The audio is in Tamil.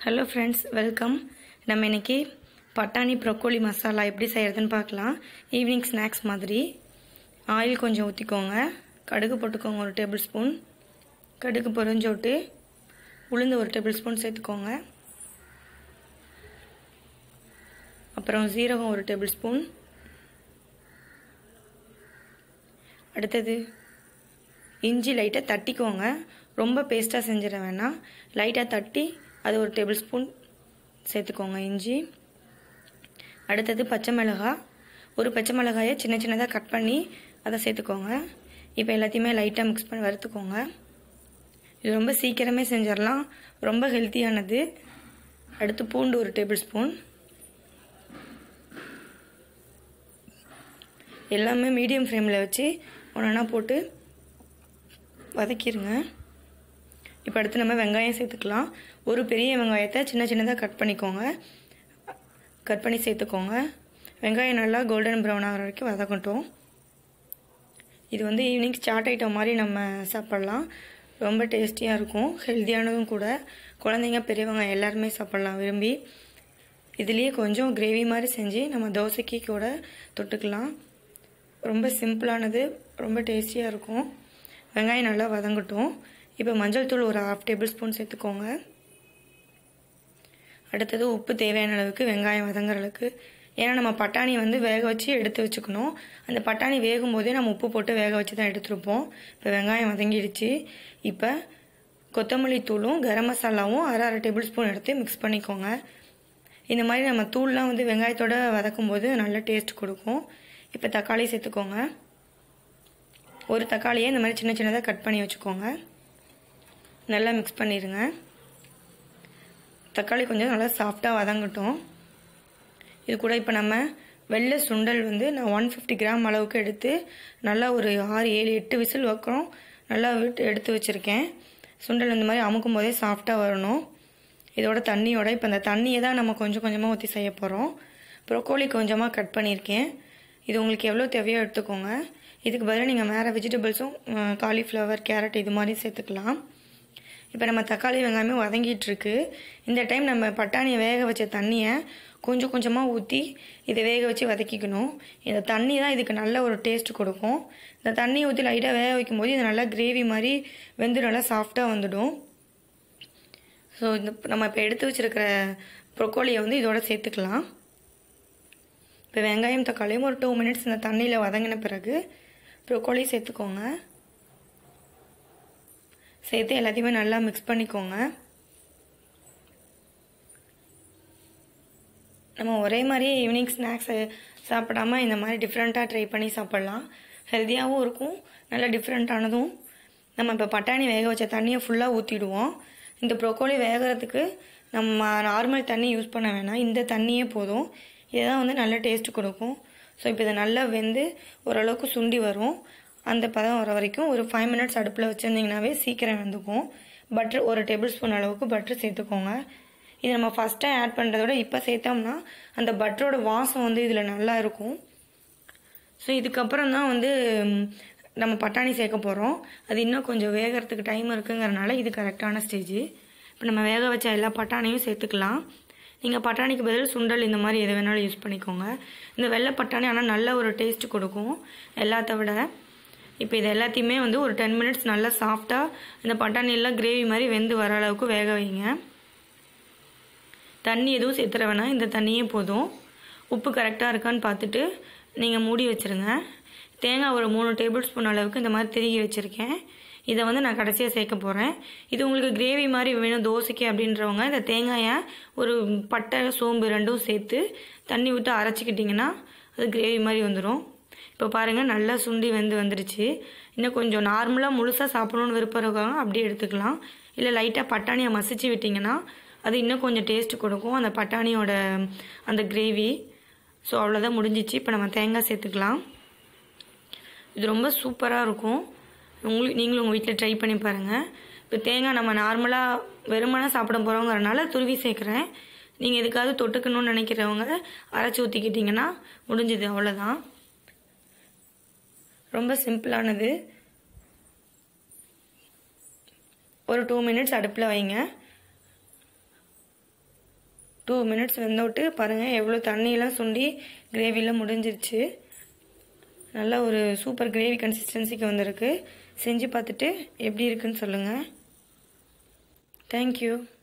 Hello friends, welcome. நம்ம இன்றைக்கி பட்டாணி ப்ரொக்கோலி மசாலா எப்படி செய்கிறதுன்னு பார்க்கலாம். ஈவினிங் ஸ்நாக்ஸ் மாதிரி. ஆயில் கொஞ்சம் ஊற்றிக்கோங்க. கடுகு போட்டுக்கோங்க 1 டேபிள் ஸ்பூன். கடுகு பொரிஞ்சோட்டு உளுந்து 1 டேபிள் ஸ்பூன் சேர்த்துக்கோங்க. அப்புறம் சீரகம் 1 டேபிள் ஸ்பூன். அடுத்தது இஞ்சி லைட்டாக தட்டிக்கோங்க. ரொம்ப பேஸ்ட்டாக செஞ்சிட வேணாம். லைட்டாக தட்டி அது 1 டேபிள் ஸ்பூன் சேர்த்துக்கோங்க இஞ்சி. அடுத்தது பச்சை மிளகாய். ஒரு பச்சை மிளகாயை சின்ன சின்னதாக கட் பண்ணி அதை சேர்த்துக்கோங்க. இப்போ எல்லாத்தையுமே லைட்டாக மிக்ஸ் பண்ணி வறுத்துக்கோங்க. இது ரொம்ப சீக்கிரமே செஞ்சிடலாம், ரொம்ப ஹெல்த்தியானது. அடுத்து பூண்டு 1 டேபிள் ஸ்பூன். எல்லாமே மீடியம் ஃப்ளேமில் வச்சு ஒன்றா போட்டு வதக்கிடுங்க. இப்போ அடுத்து நம்ம வெங்காயம் சேர்த்துக்கலாம். ஒரு பெரிய வெங்காயத்தை சின்ன சின்னதாக கட் பண்ணி சேர்த்துக்கோங்க. வெங்காயம் நல்லா கோல்டன் ப்ரௌன் ஆகிற வரைக்கும் வதக்கட்டும். இது ஈவினிங் சாட் ஐட்டம் மாதிரி நம்ம சாப்பிட்லாம். ரொம்ப டேஸ்டியாக இருக்கும், ஹெல்த்தியானதும் கூட. குழந்தைங்க பெரியவங்க எல்லாருமே சாப்பிட்லாம் விரும்பி. இதுலேயே கொஞ்சம் கிரேவி மாதிரி செஞ்சு நம்ம தோசைக்கு கூட தொட்டுக்கலாம். ரொம்ப சிம்பிளானது, ரொம்ப டேஸ்டியாக இருக்கும். வெங்காயம் நல்லா வதங்கட்டும். இப்போ மஞ்சள் தூள் ஒரு 1/2 டேபிள் ஸ்பூன் சேர்த்துக்கோங்க. அடுத்தது உப்பு தேவையான அளவுக்கு, வெங்காயம் வதங்குற அளவுக்கு. ஏன்னா நம்ம பட்டாணி வேக வச்சு எடுத்து வச்சுக்கணும். அந்த பட்டாணி வேகும் போதே நம்ம உப்பு போட்டு வேக வச்சு தான் எடுத்துருப்போம். இப்போ வெங்காயம் வதங்கிடுச்சு. இப்போ கொத்தமல்லி தூளும் கரம் மசாலாவும் 1/2 டேபிள் ஸ்பூன் எடுத்து மிக்ஸ் பண்ணிக்கோங்க. இந்த மாதிரி நம்ம தூள்லாம் வெங்காயத்தோடு வதக்கும் போது நல்ல டேஸ்ட் கொடுக்கும். இப்போ தக்காளி சேர்த்துக்கோங்க. ஒரு தக்காளியை இந்த மாதிரி சின்ன சின்னதாக கட் பண்ணி வச்சுக்கோங்க. நல்லா மிக்ஸ் பண்ணிடுங்க. தக்காளி கொஞ்சம் நல்லா சாஃப்டாக வதங்கட்டும். இது கூட இப்போ நம்ம வெள்ளை சுண்டல் நான் 150 கிராம் அளவுக்கு எடுத்து நல்லா ஒரு 6, 7, 8 விசில் வைக்கிறோம். நல்லா எடுத்து வச்சுருக்கேன். சுண்டல் இந்த மாதிரி அமுக்கும் போதே சாஃப்டாக வரணும். இதோட தண்ணியோட இப்போ அந்த தண்ணியை தான் நம்ம கொஞ்சம் கொஞ்சமாக ஊற்றி செய்ய போகிறோம். ப்ரொக்கோலி கொஞ்சமாக கட் பண்ணியிருக்கேன். இது உங்களுக்கு எவ்வளோ தேவையோ எடுத்துக்கோங்க. இதுக்கு பதிலாக நீங்கள் வேறு வெஜிடபிள்ஸும் காலிஃப்ளவர், கேரட் இது மாதிரி சேர்த்துக்கலாம். இப்போ நம்ம தக்காளி வெங்காயமே வதங்கிட்டுருக்கு. இந்த டைம் நம்ம பட்டாணியை வேக வச்ச தண்ணியை கொஞ்சம் கொஞ்சமாக ஊற்றி இதை வேக வச்சு வதக்கிக்கணும். இந்த தண்ணி தான் இதுக்கு நல்ல ஒரு டேஸ்ட் கொடுக்கும். இந்த தண்ணியை ஊற்றி லைட்டாக வேக வைக்கும்போது இது நல்லா கிரேவி மாதிரி நல்லா சாஃப்டாக வந்துடும். ஸோ நம்ம இப்போ எடுத்து வச்சுருக்கிற ப்ரொக்கோலியை இதோட சேர்த்துக்கலாம். இப்போ வெங்காயம் தக்காளியும் ஒரு 2 மினிட்ஸ் இந்த தண்ணியில் வதங்கின பிறகு ப்ரொக்கோலி சேர்த்துக்கோங்க. சேர்த்து எல்லாத்தையுமே நல்லா மிக்ஸ் பண்ணிக்கோங்க. நம்ம ஒரே மாதிரியே ஈவினிங் ஸ்நாக்ஸை சாப்பிடாமல் இந்த மாதிரி டிஃப்ரெண்ட்டாக ட்ரை பண்ணி சாப்பிட்லாம். ஹெல்த்தியாகவும் இருக்கும், நல்லா டிஃப்ரெண்ட்டானதும். நம்ம இப்போ பட்டாணி வேக வச்ச தண்ணியை ஃபுல்லாக ஊற்றிடுவோம். இந்த ப்ரொக்கோலி வேகிறதுக்கு நம்ம நார்மல் தண்ணி யூஸ் பண்ண வேணாம், இந்த தண்ணியே போதும். இதுதான் நல்ல டேஸ்ட் கொடுக்கும். ஸோ இப்போ இதை நல்லா ஓரளவுக்கு சுண்டி வரும். அந்த பதம் வர வரைக்கும் ஒரு 5 மினிட்ஸ் அடுப்பில் வச்சுருந்திங்கனாவே சீக்கிரம் வெந்துக்கும். பட்டர் 1 டேபிள் ஸ்பூன் அளவுக்கு பட்டர் சேர்த்துக்கோங்க. இது நம்ம ஃபஸ்ட்டாக ஆட் பண்ணுறத விட இப்போ சேர்த்தோம்னா அந்த பட்டரோட வாசம் இதில் நல்லா இருக்கும். ஸோ இதுக்கப்புறம் தான் நம்ம பட்டாணி சேர்க்க போகிறோம். அது இன்னும் கொஞ்சம் வேகிறதுக்கு டைம் இருக்குங்கிறனால இது கரெக்டான ஸ்டேஜ். இப்போ நம்ம வேக வச்ச எல்லா பட்டாணியும் சேர்த்துக்கலாம். நீங்கள் பட்டாணிக்கு பதில் சுண்டல் இந்த மாதிரி எது வேணாலும் யூஸ் பண்ணிக்கோங்க. இந்த வெள்ளை பட்டாணி ஆனால் நல்ல ஒரு டேஸ்ட் கொடுக்கும் எல்லாத்த விட. இப்போ இது எல்லாத்தையுமே ஒரு 10 மினிட்ஸ் நல்லா சாஃப்டாக இந்த பட்டாணியெல்லாம் கிரேவி மாதிரி வெந்து வர அளவுக்கு வேக வைங்க. தண்ணி எதுவும் சேர்த்துற வேணாம், இந்த தண்ணியே போதும். உப்பு கரெக்டாக இருக்கான்னு பார்த்துட்டு நீங்கள் மூடி வச்சுருங்க. தேங்காய் ஒரு 3 டேபிள் ஸ்பூன் அளவுக்கு இந்த மாதிரி திருகி வச்சுருக்கேன். இதை நான் கடைசியாக சேர்க்க போகிறேன். இது உங்களுக்கு கிரேவி மாதிரி வேணும் தோசைக்கு அப்படின்றவங்க இந்த தேங்காயை ஒரு பட்டை, சோம்பு 2ம் சேர்த்து தண்ணி விட்டு அரைச்சிக்கிட்டிங்கன்னா அது கிரேவி மாதிரி வந்துடும். இப்போ பாருங்கள், நல்லா சுண்டி வந்துடுச்சு. இன்னும் கொஞ்சம் நார்மலாக முழுசாக சாப்பிடணுன்னு விருப்பம் இருக்காங்க அப்படியே எடுத்துக்கலாம். இல்லை லைட்டாக பட்டாணியை மசிச்சு விட்டிங்கன்னா அது இன்னும் கொஞ்சம் டேஸ்ட் கொடுக்கும், அந்த பட்டாணியோட அந்த கிரேவி. ஸோ அவ்வளோதான், முடிஞ்சிச்சு. இப்போ நம்ம தேங்காய் சேர்த்துக்கலாம். இது ரொம்ப சூப்பராக இருக்கும். நீங்களும் உங்கள் வீட்டில் ட்ரை பண்ணி பாருங்கள். இப்போ தேங்காய் நம்ம நார்மலாக வெறுமனே சாப்பிட போகிறோங்கிறனால துருவி சேர்க்குறேன். நீங்கள் எதுக்காவது தொட்டுக்கணும்னு நினைக்கிறவங்க அரைச்சி ஊற்றிக்கிட்டிங்கன்னா முடிஞ்சுது, அவ்வளோதான். ரொம்ப சிம்பிளானது. ஒரு 2 மினிட்ஸ் அடுப்பில் வைங்க. 2 மினிட்ஸ் வெந்தோட்டு பாருங்கள் எவ்வளோ தண்ணியெலாம் சுண்டி கிரேவிலாம் முடிஞ்சிருச்சு. நல்ல ஒரு சூப்பர் கிரேவி கன்சிஸ்டன்சிக்கு வந்திருக்கு. செஞ்சு பார்த்துட்டு எப்படி இருக்குன்னு சொல்லுங்கள். தேங்க்யூ.